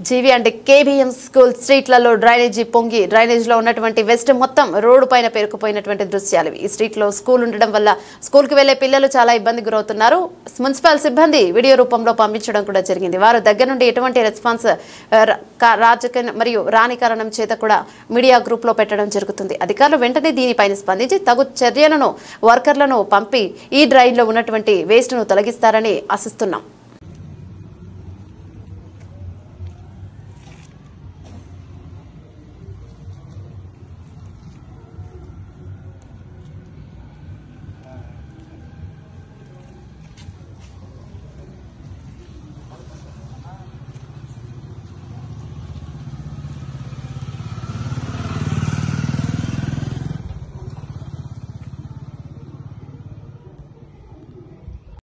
GV and KBM school స్ట్రీట్లలో drainage పొంగి డ్రైనేజీలో ఉన్నటువంటి వేస్ట్ మొత్తం రోడ్డు పైన పేరుకుపోయినటువంటి దృశ్యాలు. ఈ స్ట్రీట్లో స్కూల్ ఉండడం వల్ల స్కూల్కి వెళ్లే పిల్లలు చాలా ఇబ్బంది గురవుతున్నారు. మున్సిపల్ సిబ్బంది వీడియో రూపంలో పంపించడం కూడా జరిగింది. వారు దగ్గర నుండి ఎటువంటి రెస్పాన్స్ రాజకీయ మరియు రాని కారణం చేత కూడా మీడియా గ్రూప్ లో పెట్టడం జరుగుతుంది. అధికారులు వెంటనే దీనిపైన స్పందించి తగు చర్యలను వర్కర్లను పంపి ఈ డ్రైన్ లో ఉన్నటువంటి వేస్ట్ ను తొలగిస్తారని ఆశిస్తున్నాం.